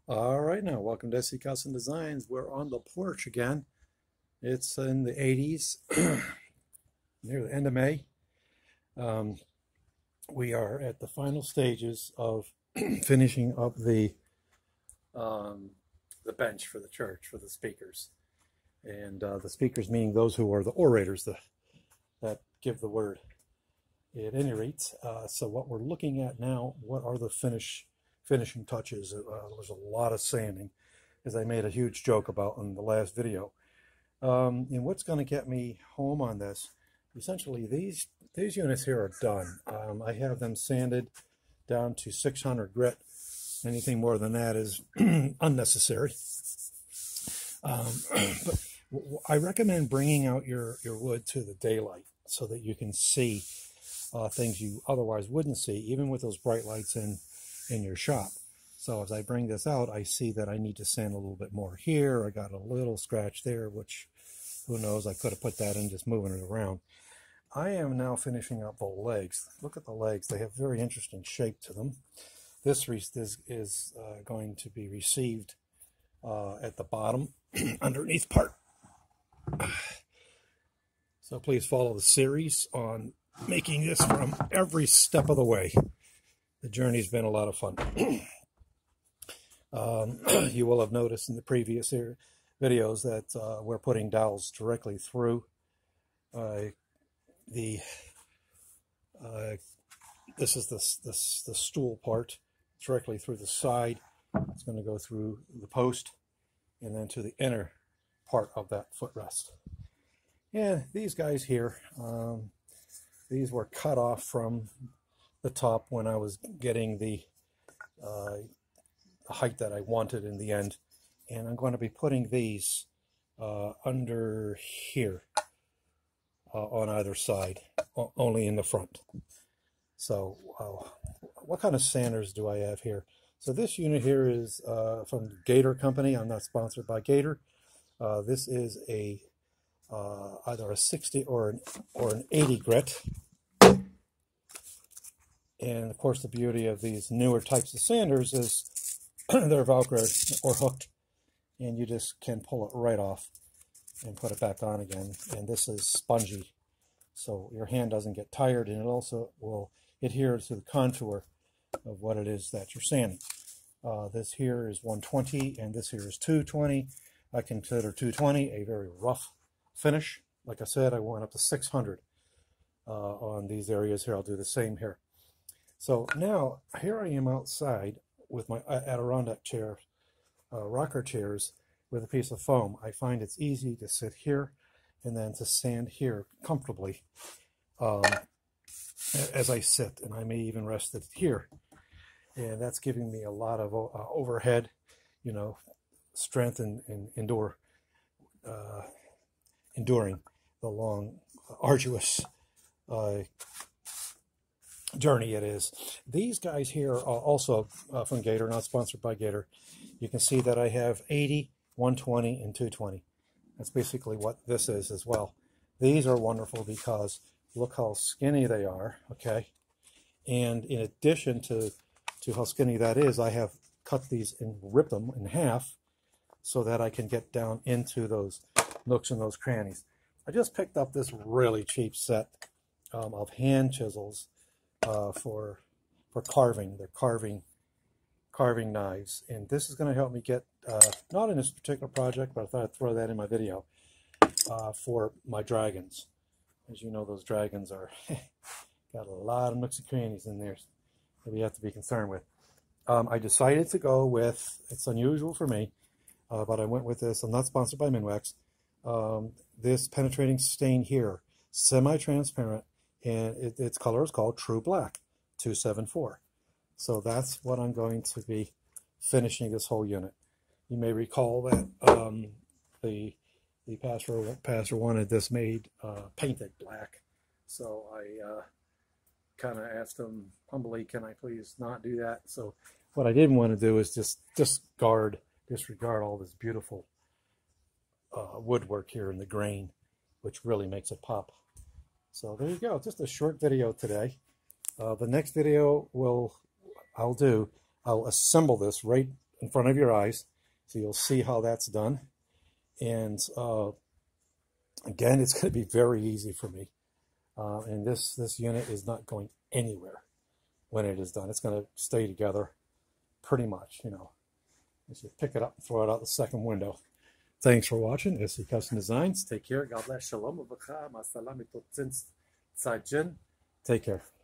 All right, now welcome to SC Custom Designs. We're on the porch again. It's in the 80s, near the end of May. We are at the final stages of finishing up the bench for the church, for the speakers. And the speakers meaning those who are the orators that give the word. At any rate, so what we're looking at now, what are the finishing touches? There's a lot of sanding, as I made a huge joke about in the last video. And what's going to get me home on this, essentially these units here are done. I have them sanded down to 600 grit. Anything more than that is unnecessary. But I recommend bringing out your wood to the daylight so that you can see things you otherwise wouldn't see, even with those bright lights in your shop. So as I bring this out, I see that I need to sand a little bit more here. I got a little scratch there, which who knows, I could have put that in just moving it around. I am now finishing up the legs. Look at the legs. They have very interesting shape to them. This is going to be received at the bottom underneath part. So please follow the series on making this from every step of the way. The journey's been a lot of fun. You will have noticed in the previous videos that we're putting dowels directly through this is the stool part, directly through the side. It's going to go through the post and then to the inner part of that footrest. And these guys here, these were cut off from the top when I was getting the height that I wanted in the end. And I'm going to be putting these under here on either side, only in the front. So what kind of sanders do I have here? So this unit here is from Gator Company. I'm not sponsored by Gator. This is a either a 60 or an 80 grit. And of course, the beauty of these newer types of sanders is they're Velcroed or hooked, and you just can pull it right off and put it back on again. And this is spongy, so your hand doesn't get tired, and it also will adhere to the contour of what it is that you're sanding. This here is 120, and this here is 220. I consider 220 a very rough finish. Like I said, I went up to 600 on these areas here. I'll do the same here. So now here I am outside with my Adirondack chair, rocker chairs with a piece of foam. I find it's easy to sit here and then to sand here comfortably as I sit, and I may even rest it here. And that's giving me a lot of overhead, you know, strength and enduring the long, arduous journey it is. These guys here are also from Gator, not sponsored by Gator. You can see that I have 80, 120, and 220. That's basically what this is as well. These are wonderful because look how skinny they are, okay? And in addition to how skinny that is, I have cut these and ripped them in half so that I can get down into those nooks and those crannies. I just picked up this really cheap set of hand chisels for carving. They're carving knives, and this is going to help me get not in this particular project, but I thought I'd throw that in my video for my dragons. As you know, those dragons are got a lot of nooks and crannies in there that we have to be concerned with. I decided to go with, it's unusual for me, but I went with this. I'm not sponsored by Minwax. This penetrating stain here, semi-transparent, and its color is called True Black 274. So that's what I'm going to be finishing this whole unit. You may recall that the pastor wanted this made painted black, so I kind of asked him humbly, can I please not do that? So what I didn't want to do is just disregard all this beautiful woodwork here in the grain, which really makes it pop. So there you go, just a short video today. The next video I'll assemble this right in front of your eyes, so you'll see how that's done. And again, it's going to be very easy for me. And this unit is not going anywhere when it is done. It's going to stay together pretty much, you know. Just pick it up and throw it out the second window. Thanks for watching. SC Custom Designs. Take care. God bless. Shalom. Take care.